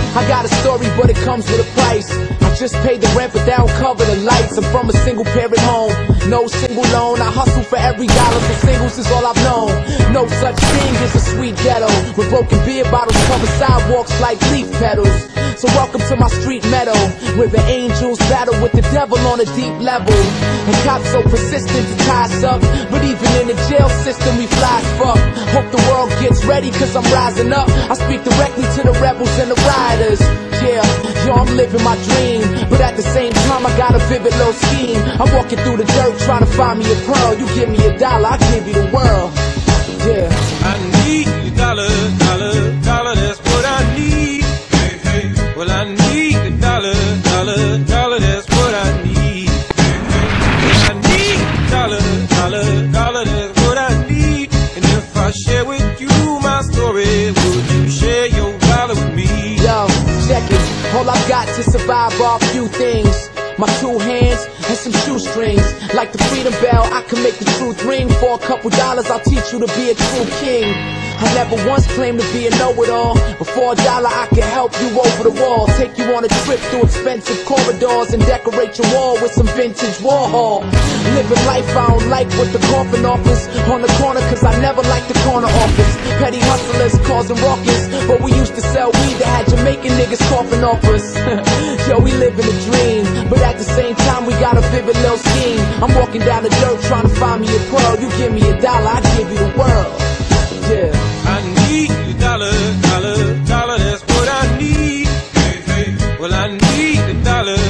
I got a story, but it comes with a price. I just paid the rent, but that don't cover the lights. I'm from a single parent home, no single loan. I hustle for every dollar, so singles is all I've known. No such thing as a sweet ghetto, where broken beer bottles cover sidewalks like leaf petals. So welcome to my street meadow, where the angels battle with the devil on a deep level. And cops so persistent to tie us up, but even in the jail system we fly as fuck. Hope the world gets ready, cause I'm rising up. I speak directly to the rebels and the riders. Yeah, yo, I'm living my dream, but at the same time I got a vivid little scheme. I'm walking through the dirt trying to find me a pearl. You give me $1, I give you the world. Yeah, I need $1, $1, that's what I need. Hey, hey. Well, I need $1, $1, that's what I need. Hey, hey. I need $1, that's what I need. And if I share with you my story, would you share your dollar with me? yo, check it. All I've got to survive are a few things: my 2 hands and some shoestrings. Like the freedom bell, I can make the truth ring. For a couple dollars, I'll teach you to be a true king. I never once claimed to be a know-it-all, but for $1 I can help you over the wall. Take you on a trip through expensive corridors and decorate your wall with some vintage Warhol. Living life I don't like what the coffin offers on the corner, cause I never liked the corner office. Petty hustlers causing ruckus, but we used to sell weed that had Jamaican niggas coughing off us. Yo, we living a dream, but at the same time we got a vivid little scheme. I'm walking down the dirt trying to find me a pearl. You give me $1, I give you the world. Yeah, I need $1, $1, that's what I need. Hey, hey. Well, I need $1,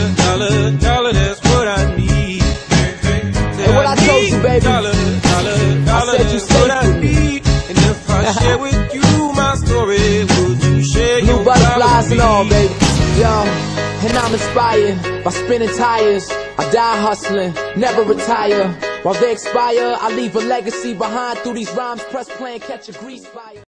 $1, that's what I need. Hey, hey. And what I told you, baby, $1, said you that's what I safe with me. need. And if I share with you my story, would you share blue your butterflies and all, me? baby. Yo, and I'm inspired by spinning tires. I die hustling, never retire. While they expire, I leave a legacy behind through these rhymes. Press play and catch a grease fire.